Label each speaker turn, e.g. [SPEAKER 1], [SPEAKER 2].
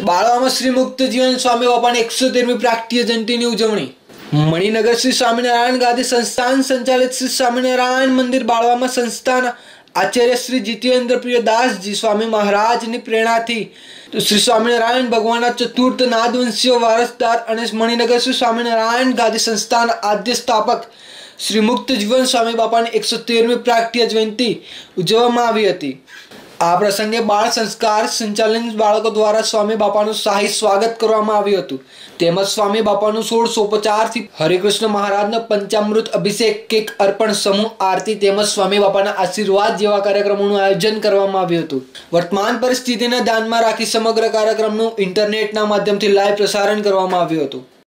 [SPEAKER 1] બાળવામાં શ્રી મુક્ત જીવન સ્વામી બાપાની 113મી પ્રાગટ્ય જયંતિની ઉજવણી. મણિનગર શ્રી સ્વામિનારાયણ ગાદી સંસ્થાન સંચાલિત શ્રી સ્વામિનારાયણ મંદિર બાળવામાં સંસ્થાના આચાર્ય શ્રી જીતેન્દ્ર પ્રિય દાસજી સ્વામી મહારાજની પ્રેરણાથી શ્રી સ્વામિનારાયણ ભગવાનના ચતુર્થ નાદવંશીય વારસદાર અને મણિનગર શ્રી સ્વામિનારાયણ ગાદી સંસ્થાન આદ્ય સ્થાપક શ્રી મુક્ત જીવન સ્વામી બાપાની 113મી પ્રાગટ્ય જયંતિ ઉજવવામાં આવી હતી. આ પ્રસંગે બાળ સંસ્કાર સંચાલન બાળકો દ્વારા સ્વામી બાપાનું શાહી સ્વાગત કરવામાં આવ્યું હતું. તેમજ સ્વામી બાપાનું 1650 થી હરિકૃષ્ણ મહારાજનો પંચામૃત અભિષેક, કેક અર્પણ, સમૂહ આરતી તેમજ સ્વામી બાપાના આશીર્વાદ જેવા કાર્યક્રમોનું આયોજન કરવામાં આવ્યું હતું. વર્તમાન પરિસ્થિતિને ધ્યાનમાં રાખી સમગ્ર કાર્યક્રમનું ઇન્ટરનેટના માધ્યમથી લાઈવ પ્રસારણ કરવામાં આવ્યું હતું.